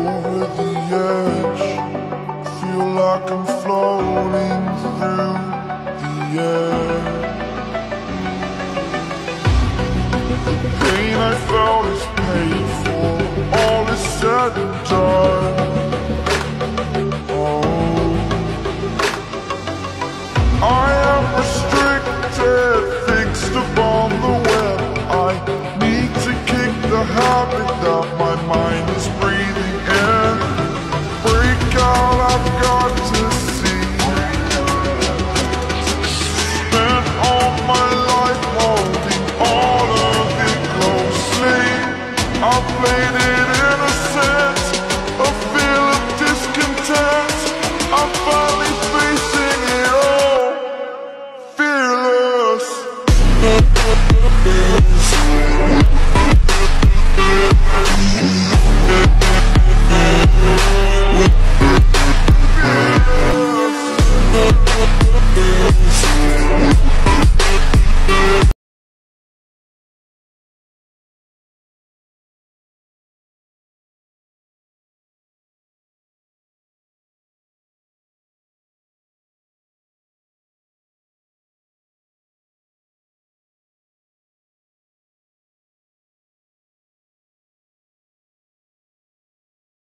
over the edge. Feel like I'm floating through the air. The pain I felt is paid for, all is said and done. Oh, I am restricted, fixed upon the web. I need to kick the habit that my mind is breathing in. Break out, I've got to see. Spent all my life holding all of it closely. I played it innocent, a feel of discontent. I'm finally facing it all, fearless.